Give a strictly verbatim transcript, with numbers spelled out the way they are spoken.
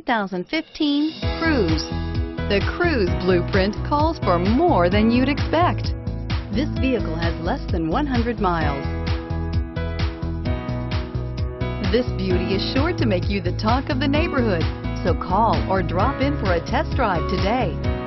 thousand fifteen Cruze. The Cruze blueprint calls for more than you'd expect. This vehicle has less than one hundred miles. This beauty is sure to make you the talk of the neighborhood, so call or drop in for a test drive today.